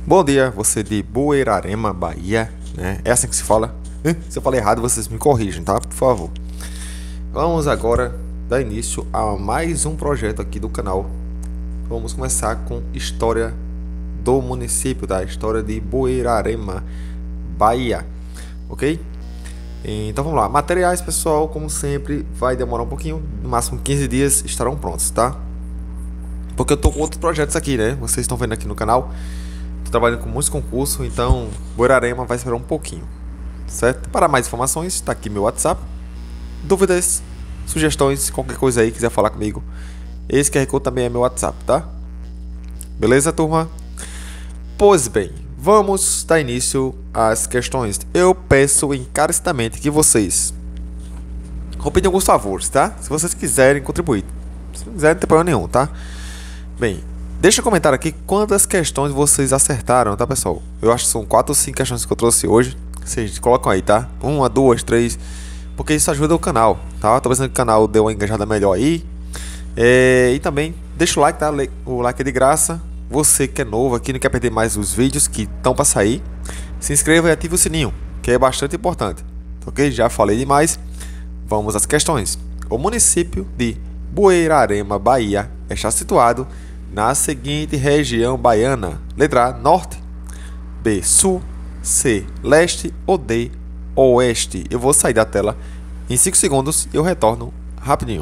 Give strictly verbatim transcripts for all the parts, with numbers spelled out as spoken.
Bom dia, você de Buerarema, Bahia, né? É assim que se fala? Se eu falei errado, vocês me corrigem, tá? Por favor. Vamos agora dar início a mais um projeto aqui do canal. Vamos começar com história do município, da história de Buerarema, Bahia, ok? Então vamos lá. Materiais, pessoal, como sempre, vai demorar um pouquinho, no máximo quinze dias estarão prontos, tá? Porque eu tô com outros projetos aqui, né? Vocês estão vendo aqui no canal. Tô trabalhando com muitos concursos, então Buerarema vai esperar um pouquinho, certo? Para mais informações, está aqui meu WhatsApp. Dúvidas, sugestões, qualquer coisa aí quiser falar comigo, esse Q R Code também é meu WhatsApp, tá? Beleza, turma? Pois bem, vamos dar início às questões. Eu peço encarecidamente que vocês vou pedir alguns favores, tá? Se vocês quiserem contribuir, se não quiserem, não tem problema nenhum, tá? Bem, deixa um comentário aqui quantas questões vocês acertaram, tá, pessoal? Eu acho que são quatro ou cinco questões que eu trouxe hoje. Vocês colocam aí, tá? Uma, duas, três, porque isso ajuda o canal, tá? Tô pensando que o canal deu uma engajada melhor aí. É, e também deixa o like, tá? O like é de graça. Você que é novo aqui, não quer perder mais os vídeos que estão para sair, se inscreva e ative o sininho, que é bastante importante. Ok? Já falei demais. Vamos às questões. O município de Buerarema, Bahia, está situado na seguinte região baiana: letra A, norte, B, sul, C, leste ou D, oeste. Eu vou sair da tela em cinco segundos e eu retorno rapidinho.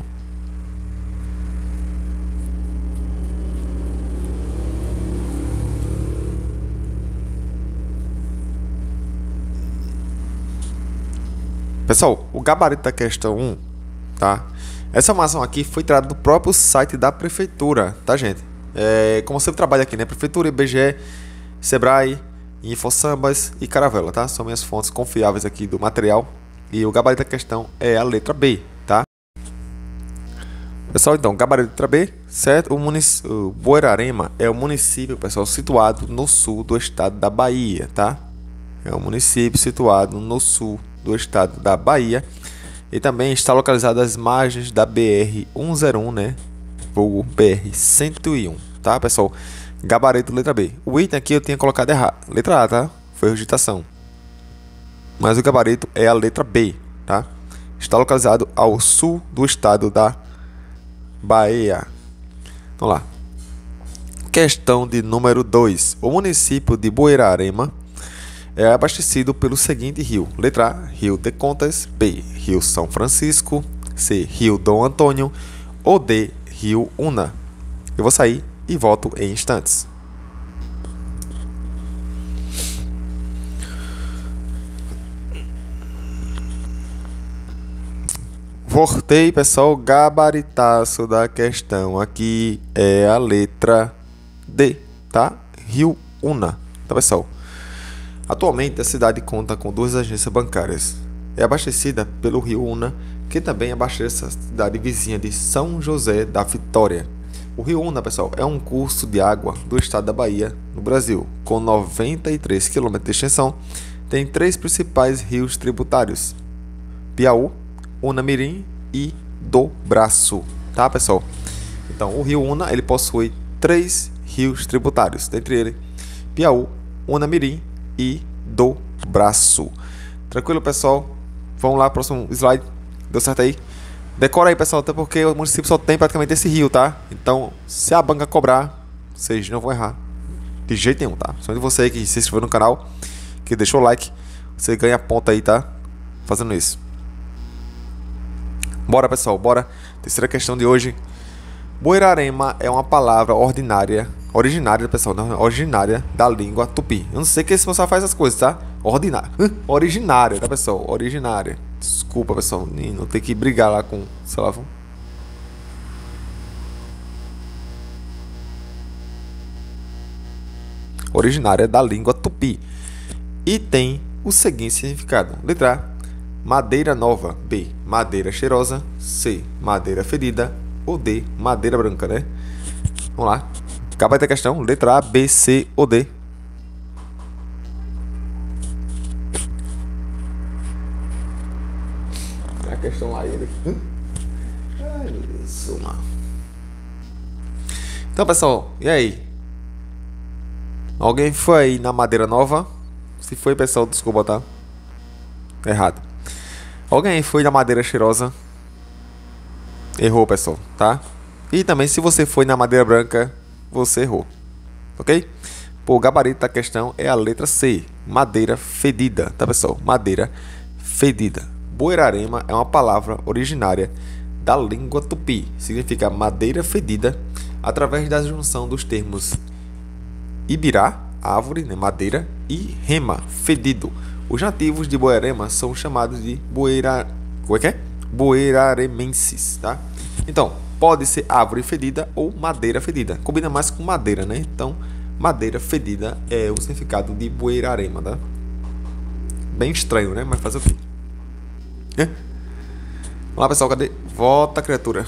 Pessoal, o gabarito da questão um, tá? Essa informação aqui foi tirada do próprio site da prefeitura, tá, gente? É, como eu sempre trabalho aqui, né? Prefeitura, I B G E, Sebrae, InfoSambas e Caravela, tá? São minhas fontes confiáveis aqui do material. E o gabarito da questão é a letra B, tá? Pessoal, então, gabarito da letra B, certo? O, munic... o Buerarema é um município, pessoal, situado no sul do estado da Bahia, tá? É um município situado no sul do estado da Bahia e também está localizado às margens da B R cento e um, né? Ou B R cento e um, tá, pessoal? Gabarito letra B. O item aqui eu tinha colocado errado. Letra A, tá? Foi digitação. Mas o gabarito é a letra B, tá? Está localizado ao sul do estado da Bahia. Vamos lá. Questão de número dois. O município de Buerarema é abastecido pelo seguinte rio: letra A, Rio de Contas, B, Rio São Francisco, C, Rio Dom Antônio ou D, Rio Una. Eu vou sair e volto em instantes. Voltei, pessoal. Gabaritaço da questão aqui é a letra D, tá? Rio Una, tá, pessoal? Atualmente, a cidade conta com duas agências bancárias. É abastecida pelo Rio Una, que também abastece a cidade vizinha de São José da Vitória. O Rio Una, pessoal, é um curso de água do estado da Bahia, no Brasil, com noventa e três quilômetros de extensão. Tem três principais rios tributários: Piauí, Unamirim e do Braço, tá, pessoal? Então, o Rio Una, ele possui três rios tributários, dentre eles Piauí, Unamirim e do Braço. Tranquilo, pessoal? Vamos lá, próximo slide. Deu certo aí? Decora aí, pessoal, até porque o município só tem praticamente esse rio, tá? Então, se a banca cobrar, vocês não vão errar de jeito nenhum, tá? Só de você que se inscreveu no canal, que deixou o like, você ganha ponto aí, tá? Fazendo isso. Bora, pessoal, bora. Terceira questão de hoje. Buerarema é uma palavra ordinária, originária, pessoal, não, originária da língua tupi. Eu não sei que esse pessoal faz as coisas, tá? Ordinária. Originária, tá, pessoal? Originária. Desculpa, pessoal. Não tem que brigar lá com, sei lá. Originária da língua tupi. E tem o seguinte significado: letra A, madeira nova. B, madeira cheirosa. C, madeira ferida. Ou D, madeira branca, né? Vamos lá. Acaba da questão. Letra A, B, C ou D. A questão lá ele. Isso, mano. Então, pessoal, e aí? Alguém foi aí na madeira nova? Se foi, pessoal, desculpa, tá? Errado. Alguém foi na madeira cheirosa? Errou, pessoal, tá? E também, se você foi na madeira branca, você errou. Ok? Pô, o gabarito da questão é a letra C. Madeira fedida, tá, pessoal? Madeira fedida. Buerarema é uma palavra originária da língua tupi. Significa madeira fedida através da junção dos termos ibirá, árvore, né, madeira, e rema, fedido. Os nativos de Buerarema são chamados de bueira... Como é que é? Bueraremenses, tá? Então, pode ser árvore fedida ou madeira fedida. Combina mais com madeira, né? Então, madeira fedida é o significado de Buerarema, tá? Bem estranho, né? Mas fazer o quê? É? Vamos lá, pessoal, cadê? Volta, criatura.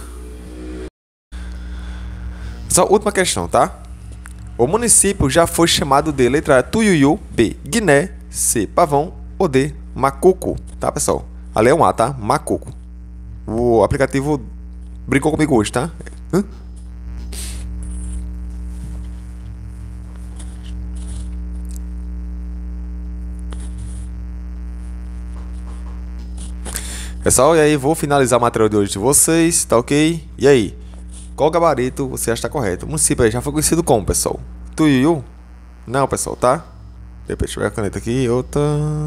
Só última questão, tá? O município já foi chamado de letra A, Tuiuiu, B, Guiné, C, Pavão ou D, Macuco, tá, pessoal? Ali é um A, tá? Macuco. O aplicativo brincou comigo hoje, tá? Hã? Pessoal, e aí vou finalizar o material de hoje de vocês, tá ok? E aí? Qual gabarito você acha que tá correto? O município aí já foi conhecido como, pessoal? Tuiuiu? Não, pessoal, tá? Depois deixa eu ver a caneta aqui. Outra.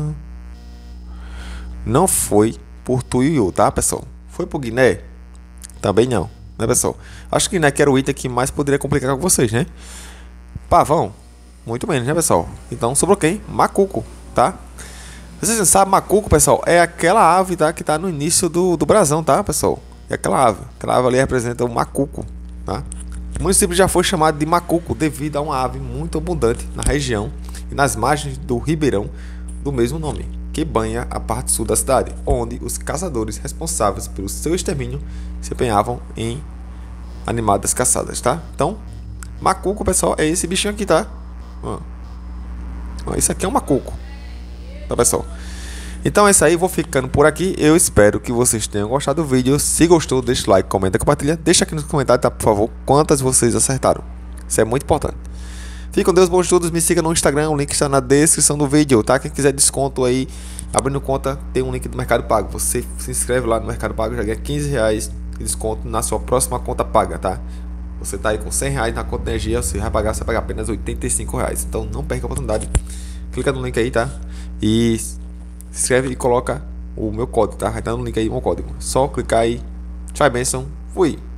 Não foi por Tuiuiu, tá, pessoal? Foi por Guiné? Também não, né, pessoal? Acho que Guiné que era o item que mais poderia complicar com vocês, né? Pavão? Muito menos, né, pessoal? Então sobrou quem? Macuco, tá? Vocês não sabem, macuco, pessoal, é aquela ave, tá? Que tá no início do, do brasão, tá, pessoal? É aquela ave. Aquela ave ali representa o macuco, tá? O município já foi chamado de Macuco devido a uma ave muito abundante na região e nas margens do ribeirão do mesmo nome, que banha a parte sul da cidade, onde os caçadores responsáveis pelo seu extermínio se empenhavam em animadas caçadas, tá? Então, macuco, pessoal, é esse bichinho aqui, tá? Ó. Ó, isso aqui é um macuco, tá, pessoal? Então é isso aí, vou ficando por aqui. Eu espero que vocês tenham gostado do vídeo. Se gostou, deixa o like, comenta, compartilha. Deixa aqui nos comentários, tá, por favor, quantas vocês acertaram. Isso é muito importante. Fique com Deus, bons estudos. Me siga no Instagram, o link está na descrição do vídeo, tá? Quem quiser desconto aí, abrindo conta, tem um link do Mercado Pago. Você se inscreve lá no Mercado Pago, já ganha quinze reais de desconto na sua próxima conta paga, tá? Você tá aí com cem reais na conta de energia, você vai pagar, você vai pagar apenas oitenta e cinco reais. Então não perca a oportunidade. Clica no link aí, tá? E se inscreve e coloca o meu código, tá? Vai estar no link aí o meu código. Só clicar aí. Tchau, benção. Fui.